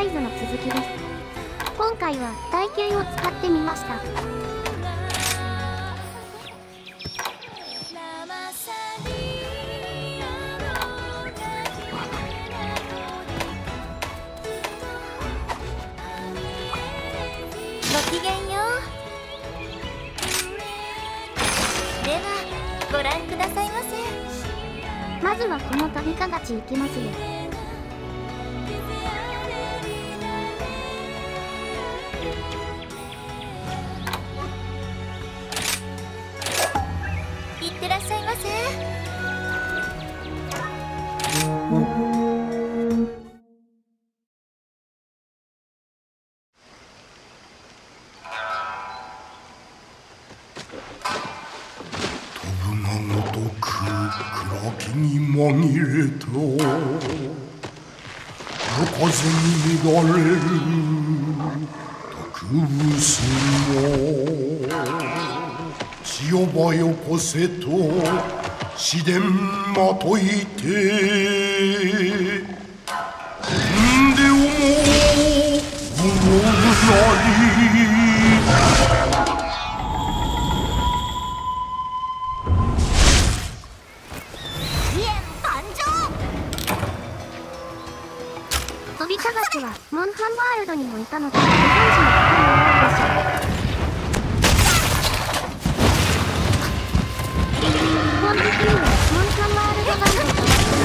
イズの続きです。今回は耐久を使ってみました。 ごきげんよう。ではご覧くださいませ。 まずはこの旅かがち行きますよ。 いってらっしゃいませ。 飛ぶがごとく暗きに紛れと夜風に乱れる毒ブも千代ばよこせと紫電まといてんで思う無なり飛びかがちはモンハンワールドにもいたのでご存知の方も多いでしょう。基本的にはモンハンワールド版で飛び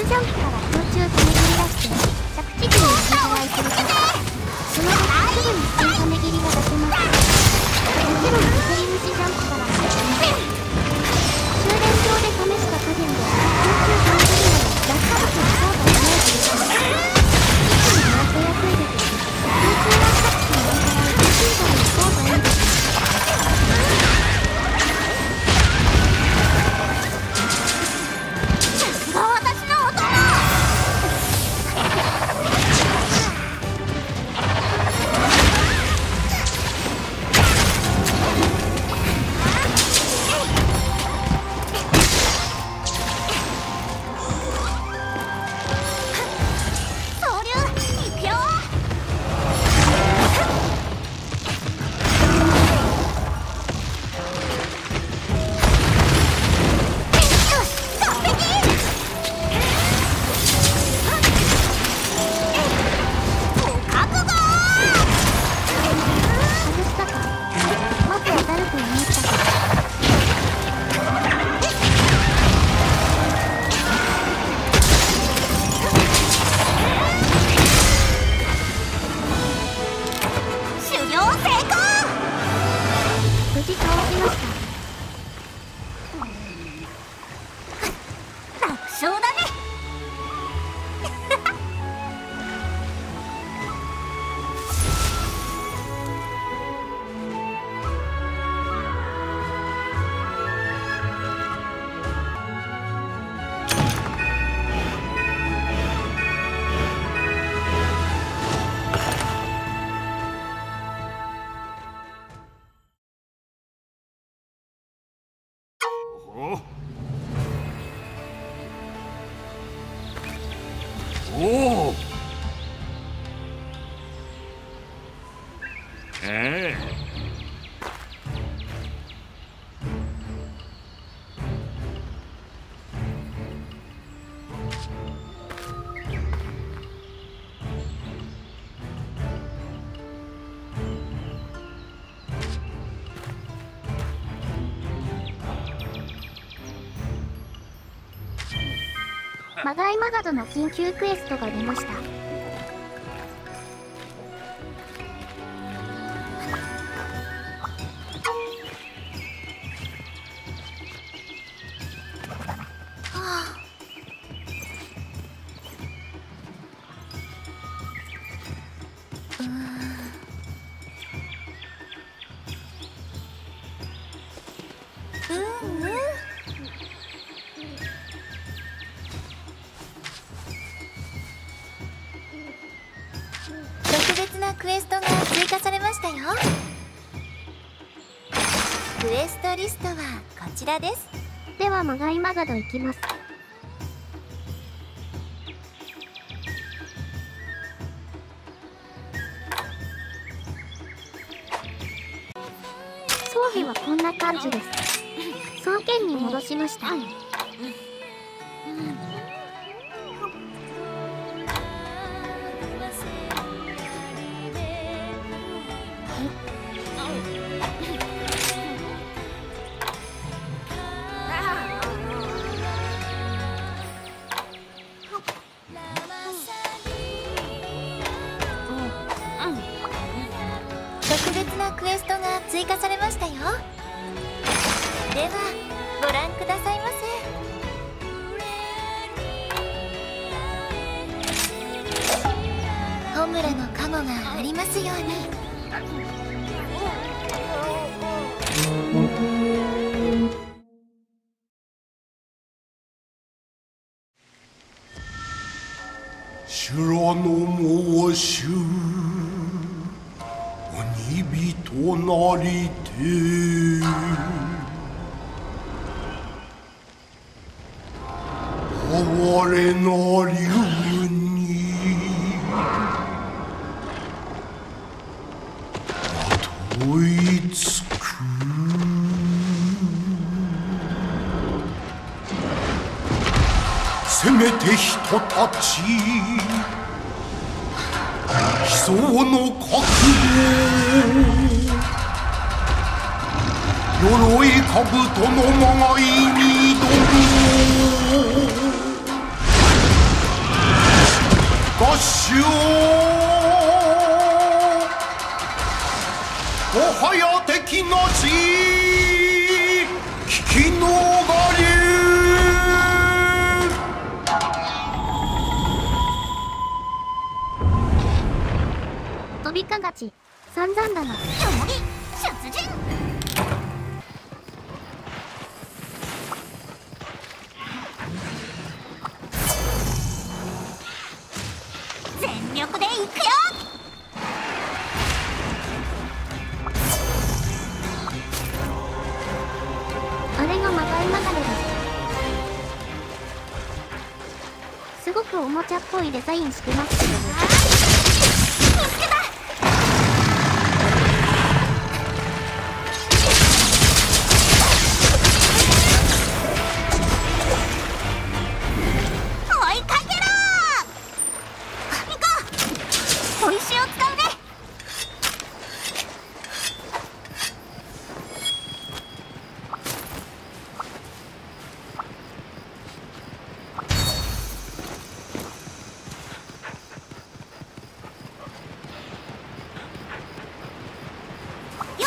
ジャンプから空中ため切り出して着地時に切り払いするとその後すぐにスピンため切りが出せます。もちろんリセリムシジャンプからもできます。終電上で試した加減で空中ため切りなど落下物を操作しないということで一気に回せやすいですし空中落下地の上から宇宙シートに操作いいです。マガイマガドの緊急クエストが出ました。 特別なクエストが追加されましたよ。クエストリストはこちらです。 ではマガイマガド行きます。装備はこんな感じです。双剣に戻しました。 特別なクエストが追加されましたよ。ではご覧くださいませ。ホムラの加護がありますように。 修羅の申し鬼人なりて哀れな竜にまといつくせめて人たち悲壮の覚悟鎧兜のまがいに挑む合衆もはや敵なし聞き逃れ飛びかがち散々だな。 よもぎ出陣。全力でいくよ。 あれがまがい流れだ。すごくおもちゃっぽいデザインしてますけどね。 見つけた。追いかけろ。行こう。小石を使うね。よっ。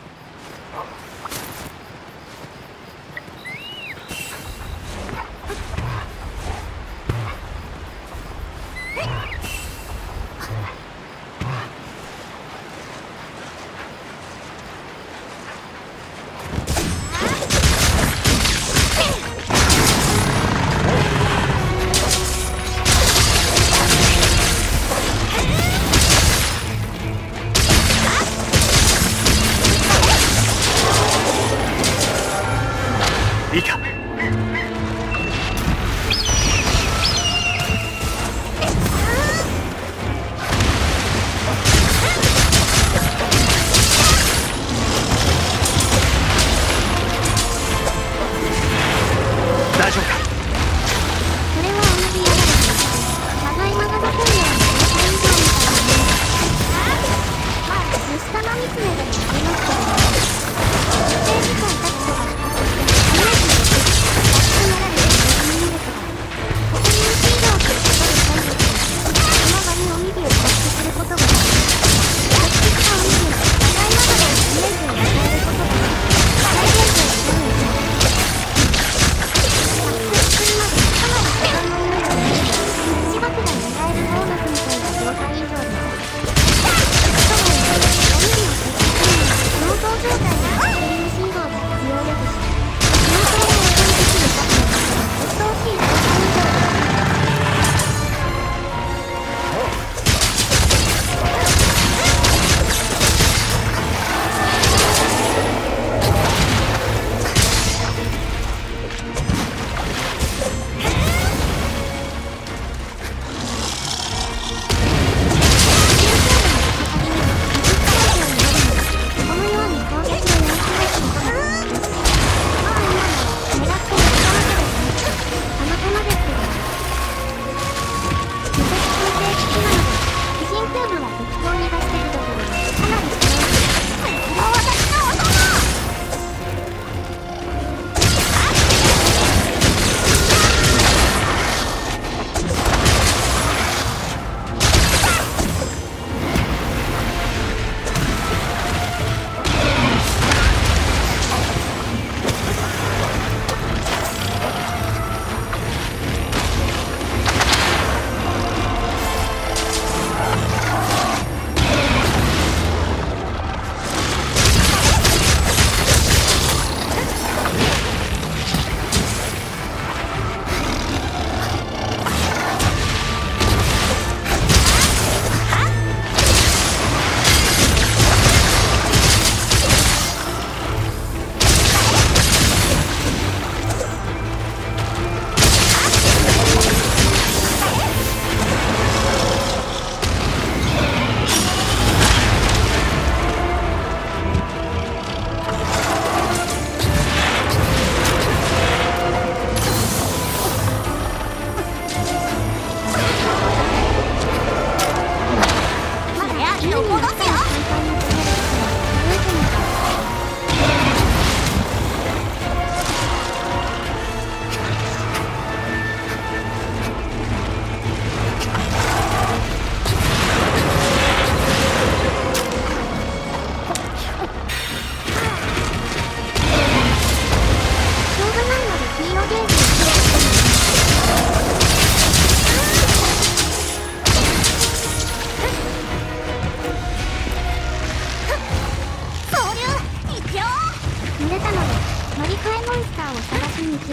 いいか。大丈夫か。 それは同じやられてまがいまがの分野は以上みたいなね。まあ虫玉見つめでもありますけどね。一定時間経つとか初めてです。 きます。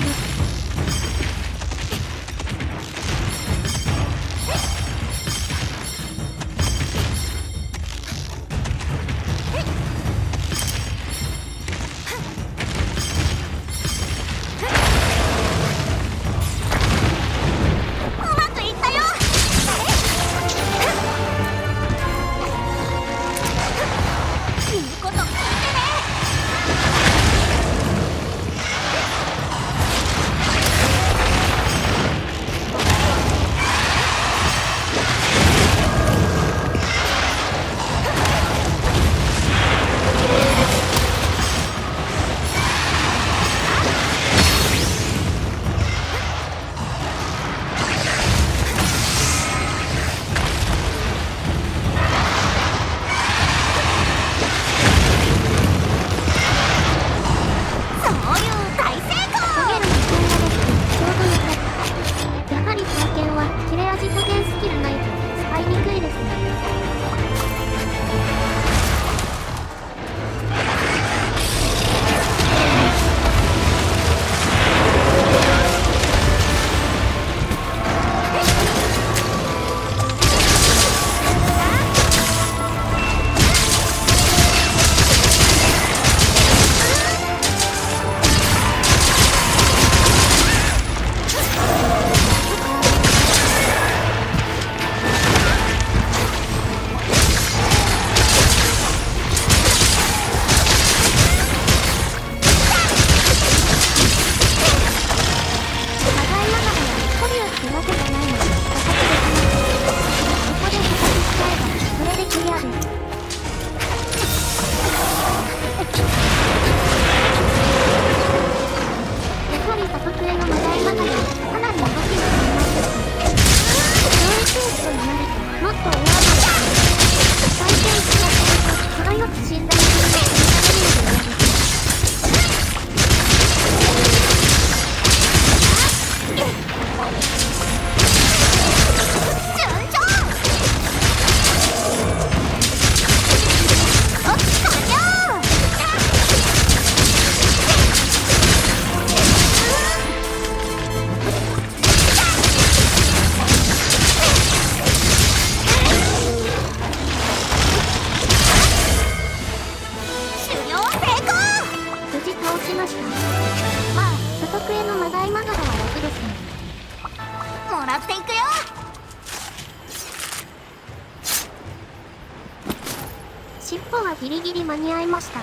尻尾はギリギリ間に合いました。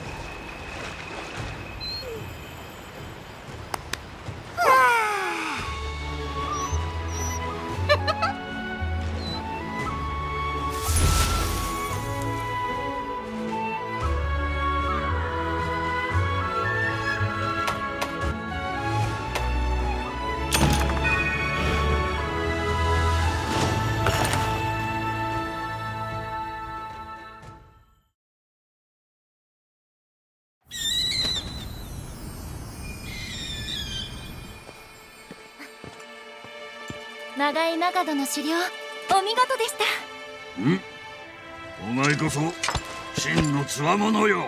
長井長門の狩猟、お見事でした。 お前こそ真のつわものよ。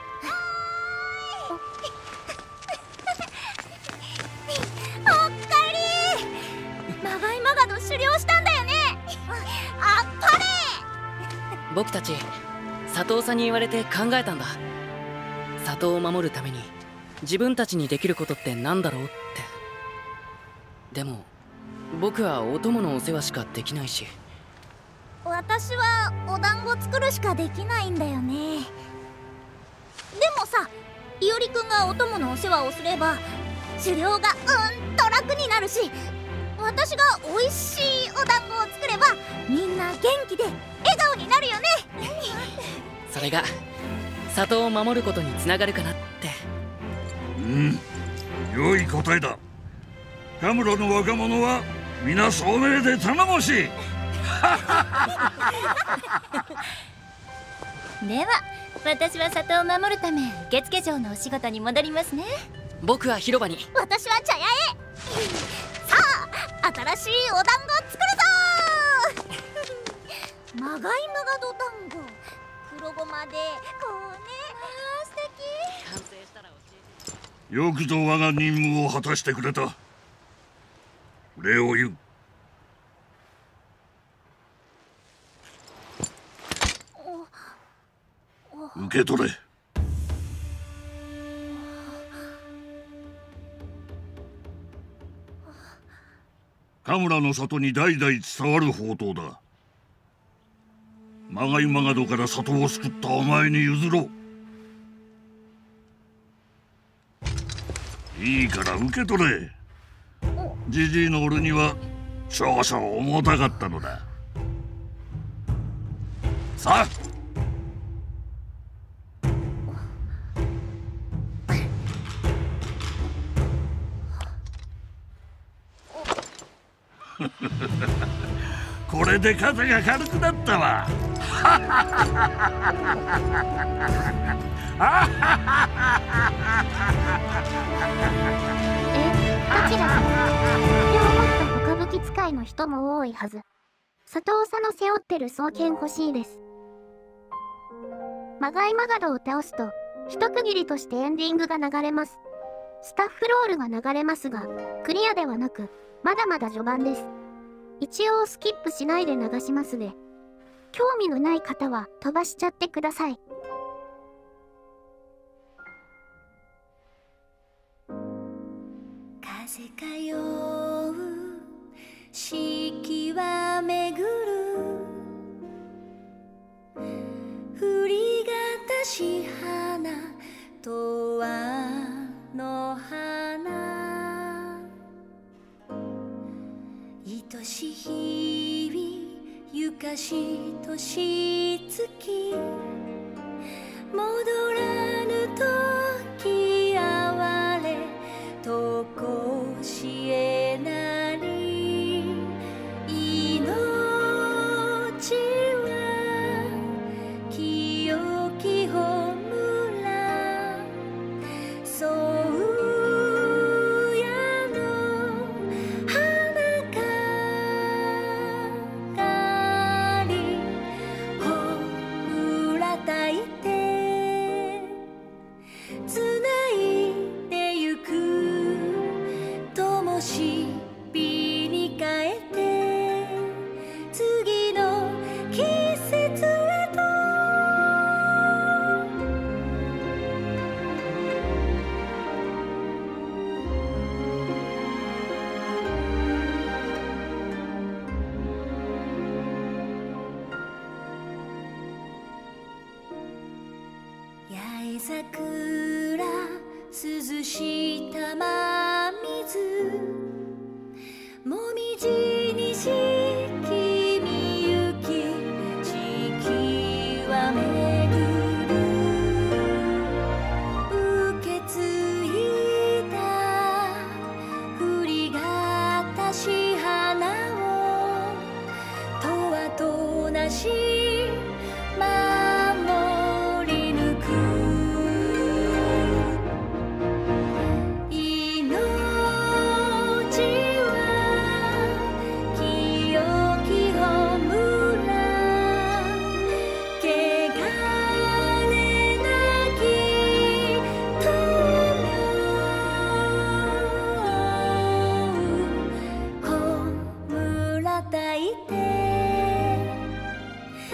おっかえり。長井長門狩猟したんだよね。あっぱれ。 僕たち里尾さんに言われて考えたんだ。里を守るために自分たちにできることってなんだろうって。でも僕はお供のお世話しかできないし。 私はお団子作るしかできないんだよね。でもさ、いおりくんがお供のお世話をすれば狩猟がと楽になるし、私がおいしいお団子を作ればみんな元気で笑顔になるよね。 それが里を守ることにつながるかなって。 良い答えだ。カムロの若者は皆聡明で頼もしい。 では私は里を守るため受付嬢のお仕事に戻りますね。 僕は広場に。 私は茶屋へ。さあ新しいお団子作るぞ。まがいまがど団子、黒ごまでこうね。素敵。 完成したら教えて。 よくぞ我が任務を果たしてくれた。礼を言う。受け取れ。神楽の里に代々伝わる宝刀だ。まがいまがどから里を救ったお前に譲ろう。いいから受け取れ。じじいの俺には少々重たかったのだ。さあ。これで肩が軽くなったわ。 どちらか両を持った他武器使いの人も多いはず。佐藤さんの背負ってる双剣欲しいです。まがいまがどを倒すと一区切りとしてエンディングが流れます。スタッフロールが流れますが、クリアではなくまだまだ序盤です。一応スキップしないで流しますね。興味のない方は飛ばしちゃってください。 風通う四季は巡る振りがたし花とわの花愛しい日々ゆかし年月戻らぬ時哀れとこしえなり命は清きほむらそうやの花かりほむらたいてつないでゆく灯火に変えて次の季節へと八重桜涼した真水もみじにしきみゆき四季は巡る受け継いだ振りがたし花をとわとなし守り抜く命は清きほむら汚れなき灯明ほむらたいて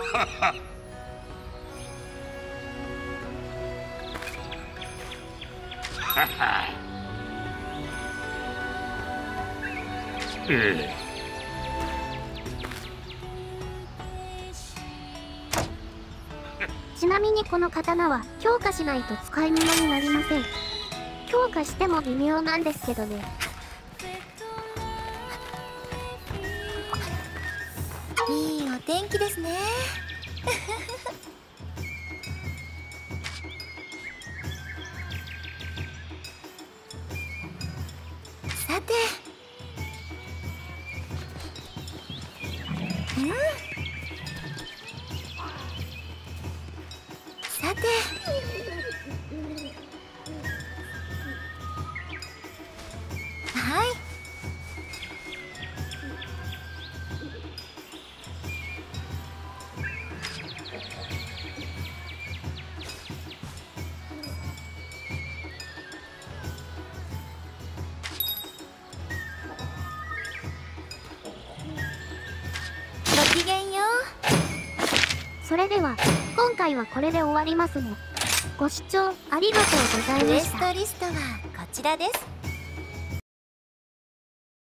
ちなみにこの刀は強化しないと使い物になりません。強化しても微妙なんですけどね。 いいお天気ですね。さて、さて、はい。ごきげんよう。 それでは今回はこれで終わりますね。ご視聴ありがとうございました。 クエストリストはこちらです。